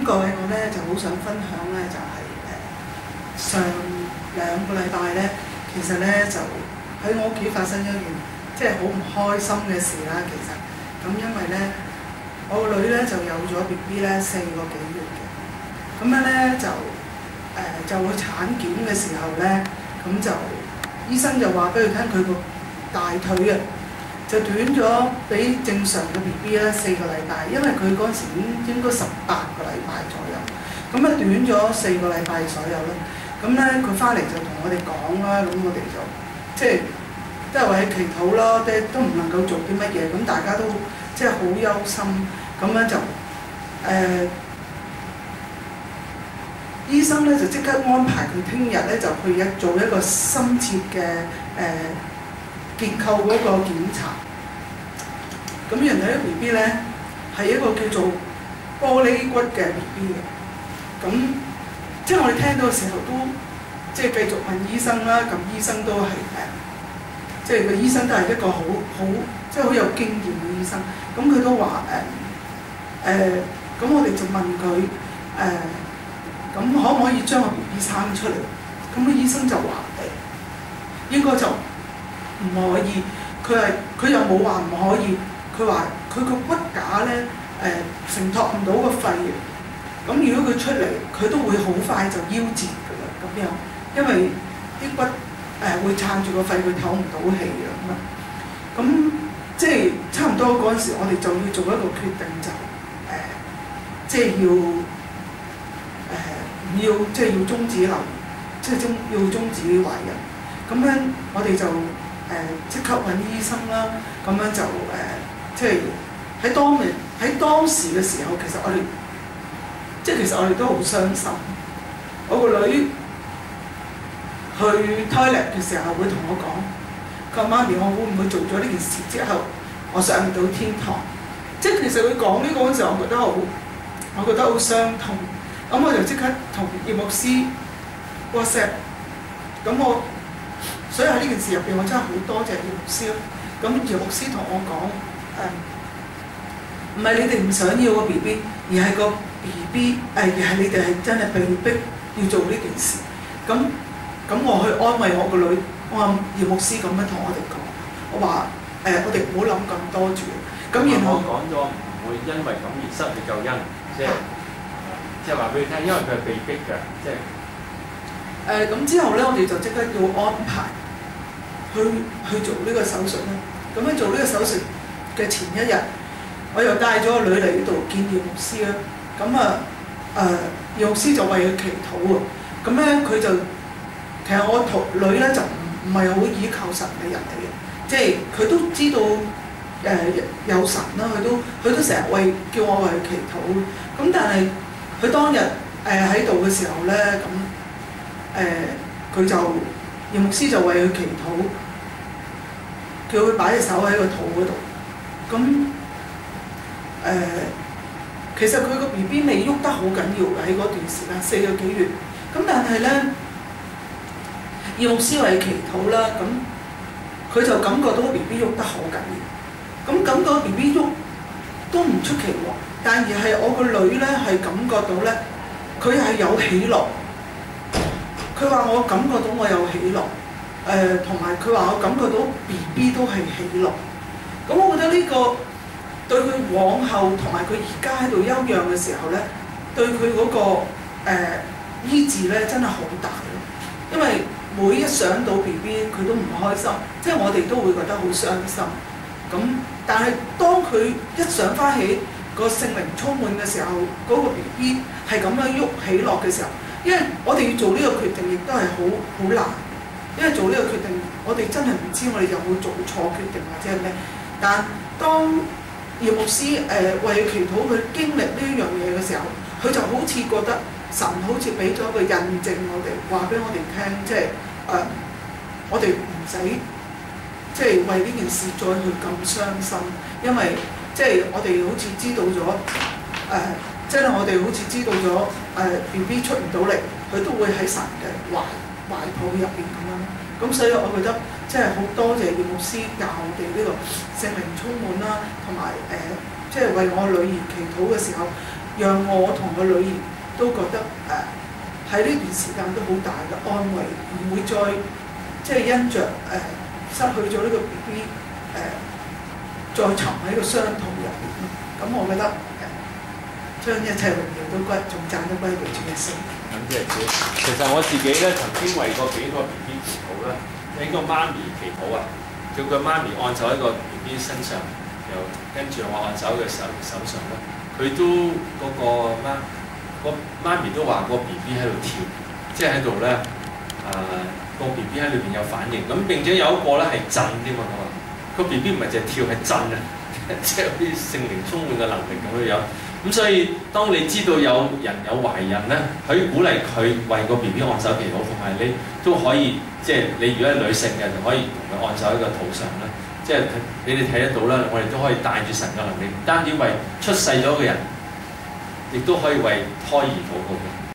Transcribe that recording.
各位我咧就好想分享咧，就係、上2個禮拜咧，其實咧就喺我屋企發生咗一件即係好唔開心嘅事啦。其實咁因為咧，我個女咧就有咗 BB 咧4個幾月嘅，咁樣咧就去產檢嘅時候咧，咁就醫生就話俾佢聽，佢個大腿啊就短咗比正常嘅 BB 咧4個禮拜，因為佢嗰陣時應該18個禮拜左右，咁啊短咗4個禮拜左右啦。咁咧佢翻嚟就同我哋講啦，咁我哋就即係都係為佢祈禱咯，都唔能夠做啲乜嘢，咁大家都即係好憂心，咁樣就醫生咧就即刻安排佢聽日咧就去做一個深切嘅結構嗰個檢查。咁原來呢 BB 咧係一個叫做玻璃骨嘅 BB 嘅，咁即係我哋聽到嘅時候都即係繼續問醫生啦。咁醫生都係即係個醫生都係一個好即係好有經驗嘅醫生。咁佢都話咁我哋就問佢咁可唔可以將個 BB 生出嚟？咁個醫生就話應該就唔可以。佢又冇話唔可以，佢話佢個骨架咧承托唔到個肺嘅。咁如果佢出嚟，佢都會好快就夭折㗎啦。咁樣因為啲骨會撐住個肺，佢唞唔到氣㗎咁啊。咁即係差唔多嗰陣時，我哋就要做一個決定，就即係唔要即係要終止流，即係要終止懷孕。咁樣我哋就即刻揾醫生啦。咁樣就即係喺當時嘅時候，其實我哋都好傷心。我個女去 toilet 嘅時候會同我講：佢話媽咪，我會唔會做咗呢件事之後，我上唔到天堂？即係其實佢講呢個嗰陣時候，我覺得好傷痛。咁我就即刻同葉牧師 WhatsApp。所以喺呢件事入邊，我真係好多謝葉牧師咯。咁葉牧師同我講唔係你哋唔想要個 BB， 而係個 BB 而係你哋係真係被逼要做呢件事。咁我去安慰我個女，我話葉牧師咁樣同我哋講，我話我哋唔好諗咁多住。咁然後我講咗唔會因為咁而失去救恩，即係話俾你聽，因為佢係被逼嘅，即係咁之後咧，我哋就即刻要安排去做呢個手術啦。咁樣做呢個手術嘅前一日，我又帶咗個女嚟呢度見葉牧師啦。咁葉牧師就為佢祈禱喎。咁咧佢就其實我女咧就唔係好依靠神嘅人嚟嘅，即係佢都知道有神啦，佢都成日叫我為佢祈禱。咁但係佢當日喺度嘅時候咧，佢就葉牧師就為佢祈禱，叫佢擺隻手喺個肚嗰度。咁其實佢個 BB 未喐得好緊要嘅，喺嗰段時間4個幾月。咁但係咧，葉牧師為佢祈禱啦，咁佢就感覺到個 BB 喐得好緊要。咁感覺個 BB 喐都唔出奇喎，但而係我個女咧係感覺到咧，佢係有喜樂。佢話我感覺到我有喜樂，同埋佢話我感覺到 BB 都係喜樂。咁我覺得呢個對佢往後同埋佢而家喺度休養嘅時候咧，對佢嗰個醫治咧真係好大咯。因為每一想到 BB 佢都唔開心，即係我哋都會覺得好傷心。咁但係當佢一想翻起個聖靈充滿嘅時候，嗰個 BB 係咁樣喐起落嘅時候。因為我哋要做呢個決定，亦都係好難。因為做呢個決定，我哋真係唔知我哋有冇做錯決定或者係咩。但當葉牧師為佢祈禱，佢經歷呢樣嘢嘅時候，佢就好似覺得神好似俾咗一個印證我哋，話俾我哋聽，即係我哋唔使即係為呢件事再去咁傷心，因為即係我哋好似知道咗即係我哋好似知道咗BB 出唔到嚟，佢都會喺神嘅懷抱入邊咁樣。咁所以我覺得即係好多謝葉牧師教我哋呢個聖靈充滿啦，同埋即係為我女兒祈禱嘅時候， 讓我同個女兒都覺得喺呢段時間都好大嘅安慰，唔會再即係因着失去咗呢個 BB 再沉喺個傷痛入邊。咁我覺得將一切榮耀都仲讚得歸俾主嘅聖。 咁即係其實我自己咧曾經為過幾個 BB 祈禱啦，俾個媽咪祈禱啊，叫佢媽咪按手喺個 BB 身上，又跟住我按手嘅手上咧，佢都嗰個媽咪都話個 BB 喺度跳，即係喺度咧個 BB 喺裏邊有反應，咁並且有一個咧係震添嘛，個 BB 唔係淨係跳係震啊，即係好似聖靈充滿嘅能力咁樣樣。咁所以當你知道有人有懷孕咧，可以鼓勵佢為個 BB 按手祈禱，同埋你都可以即係你如果係女性嘅，就可以同佢按手喺個肚上啦。即係你哋睇得到啦，我哋都可以帶住神嘅能力，唔單止為出世咗嘅人，亦都可以為胎兒禱告嘅。